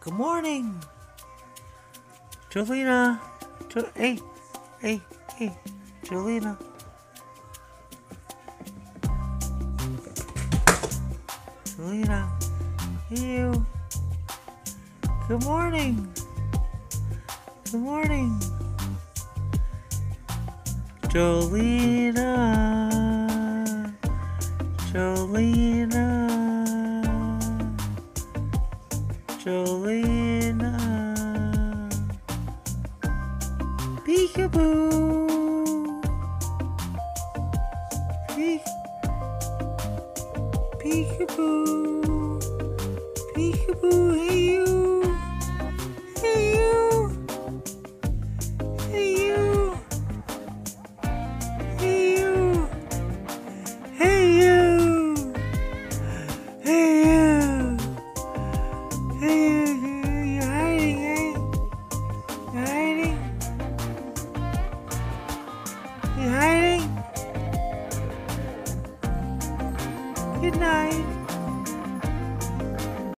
Good morning. Joelena. Hey. Joelena. Joelena. Hey, you. Good morning. Good morning. Joelena. Joelena. Joelena. Peekaboo. Peekaboo. Peekaboo. Hey you. Hey you. Hey you. Hey you. Hey you. Hey you. Hey you. You're hiding, eh? You're hiding. You're hiding. Good night.